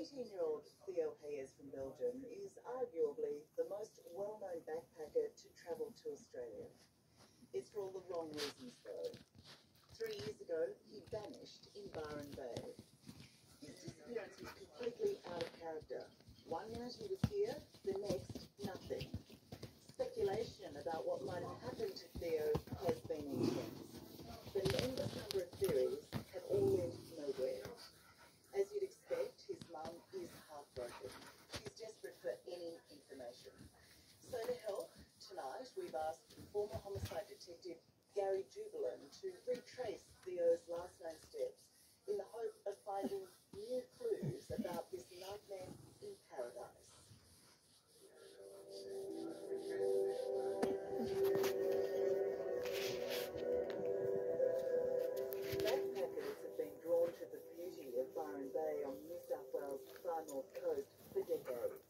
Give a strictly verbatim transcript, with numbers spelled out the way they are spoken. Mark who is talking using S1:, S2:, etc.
S1: eighteen-year-old Theo Hayes from Belgium is arguably the most well-known backpacker to travel to Australia. It's for all the wrong reasons, though. Three years ago, he vanished in Byron Bay. His disappearance was completely out of character. One minute he was here, the next, nothing. Speculation about what might have happened to Theo has been intense, but an endless number of theories have all led nowhere. As you'd expect, his mum is heartbroken. She's desperate for any information. So to help, tonight we've asked former homicide detective Gary Jubilant to retrace Theo's last known steps in the hope of finding new clues about this nightmare in paradise. Backpackers have been drawn to the beauty of Byron Bay on New South Wales' far north coast for decades.